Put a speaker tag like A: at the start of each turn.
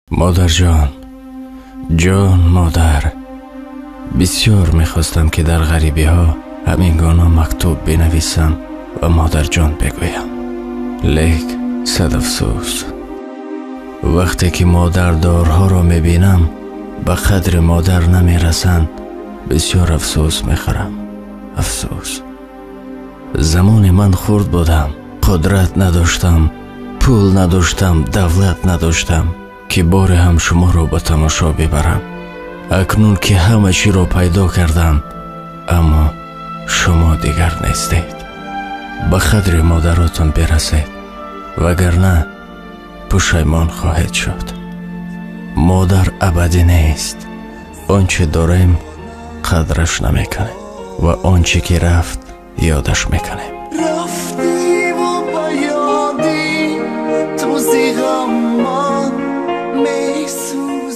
A: مادر جان مادر، بسیار میخواستم که در غریبی ها همین گانا مکتوب بنویسم و مادر جان بگویم، لیک صد افسوس. وقتی که مادر دارها را میبینم به قدر مادر نمیرسند، بسیار افسوس میخورم. افسوس. زمان من خرد بودم، قدرت نداشتم، پول نداشتم، دولت نداشتم که بار هم شما را به تماشا ببرم. اکنون که همه چی را پیدا کردم، اما شما دیگر نیستید. به قدر مادراتون برسید، وگرنه پشیمان خواهید شد. مادر ابدی نیست. آنچه داریم قدرش نمیکنیم و آنچه که رفت یادش میکنیم.
B: رفتی و با یادی تو زیغم من میسوزی.